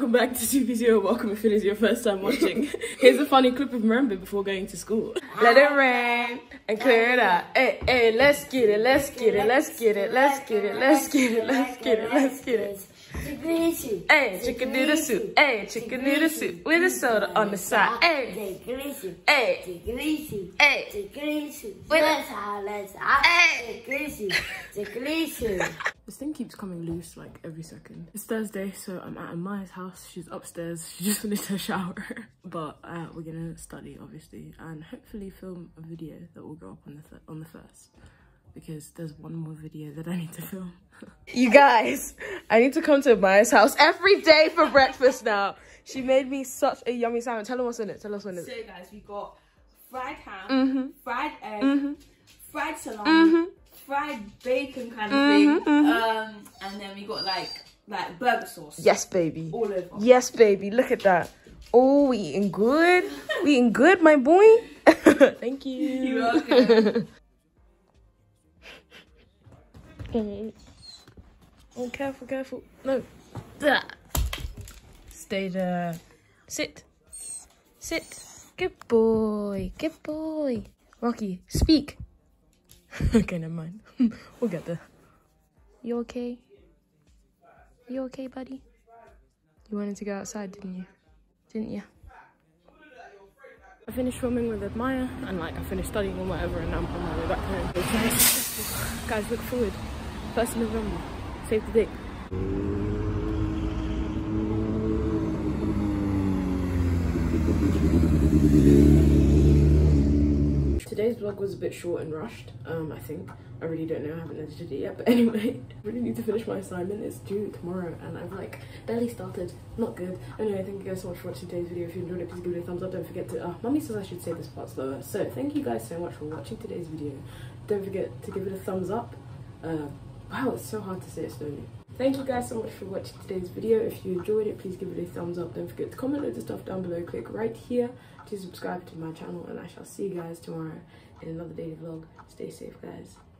welcome back to Suubi's Video. Welcome if it is your first time watching. Here's a funny clip of mirembe before going to school. Let it rain and clear it out. Hey, hey, let's get it, let's get it, let's get it, let's get it, let's get it, let's get it, let's get it. Hey, chicken noodle soup. Hey, chicken noodle soup with a soda on the side. Hey, hey, hey. This thing keeps coming loose like every second. It's Thursday, so I'm at Amaya's house. She's upstairs. She just finished her shower. But we're gonna study, obviously, and hopefully film a video that will go up on the first. Because there's one more video that I need to film. You guys, I need to come to Amaya's house every day for breakfast now. She made me such a yummy salmon. Tell them what's in it. Tell us what's in it. So guys, we got fried ham, fried egg, fried salami, fried bacon kind of thing, and then we got like burger sauce. Yes, baby. All over. Yes, baby. Look at that. Oh, we eating good. We eating good, my boy. Thank you. You're welcome. Oh, careful, careful. No. Stay there. Sit. Sit. Good boy. Good boy. Rocky, speak. Okay, never mind. We'll get there. You okay? You okay, buddy? You wanted to go outside, didn't you? Didn't you? I finished filming with Amaya and I finished studying or whatever, and I'm on my way back home. It's very successful. Guys, look forward. 1st of November. Save the date. Today's vlog was a bit short and rushed, I think. I really don't know, I haven't edited it yet, but anyway, I really need to finish my assignment. It's due tomorrow and I've barely started. Not good. Anyway, thank you guys so much for watching today's video. If you enjoyed it, please give it a thumbs up. Don't forget to, mummy says I should say this part slower. So thank you guys so much for watching today's video. Don't forget to give it a thumbs up. Wow, it's so hard to say it slowly. Thank you guys so much for watching today's video. If you enjoyed it, please give it a thumbs up. Don't forget to comment loads of stuff down below. Click right here to subscribe to my channel, and I shall see you guys tomorrow in another daily vlog. Stay safe, guys.